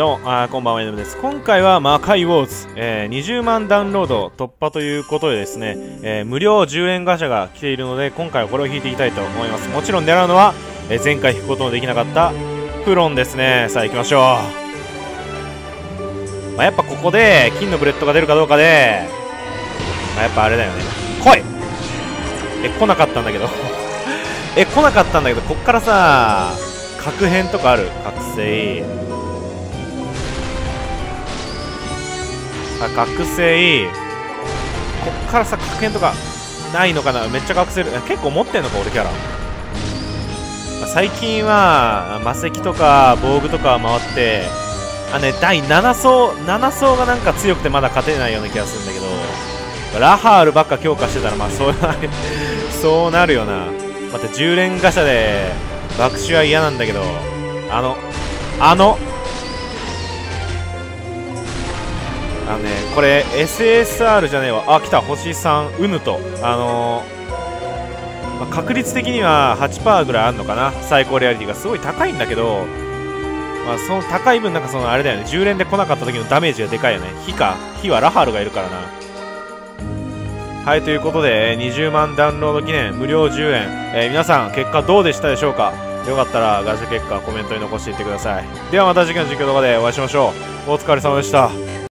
どうも、こんばんは、エムです。今回は魔界ウォーズ、20万ダウンロード突破ということでですね、無料10連ガチャが来ているので、今回はこれを引いていきたいと思います。もちろん狙うのは、前回引くことのできなかったフロンですね。さあ行きましょう。やっぱここで金のブレッドが出るかどうかで、やっぱあれだよね。来い！来なかったんだけど。来なかったんだけど、こっからさ、核変とかある。覚醒。覚醒。こっからさ、核変とかないのかな。めっちゃ覚醒る。結構持ってんのか、俺キャラ。最近は魔石とか防具とか回って、第7層がなんか強くてまだ勝てないような気がするんだけど、ラハールばっか強化してたら、まあそうなるよな。また10連ガシャで爆死は嫌なんだけど、これ SSR じゃねえわ。来た、星3ウヌと確率的には 8% ぐらいあるのかな。最高レアリティがすごい高いんだけど、その高い分なんかあれだよね、10連で来なかった時のダメージがでかいよね。火はラハールがいるからな。はい、ということで20万ダウンロード記念無料10円、皆さん結果どうでしたでしょうか。よかったらガチャ結果コメントに残していってください。ではまた次回の実況動画でお会いしましょう。お疲れ様でした。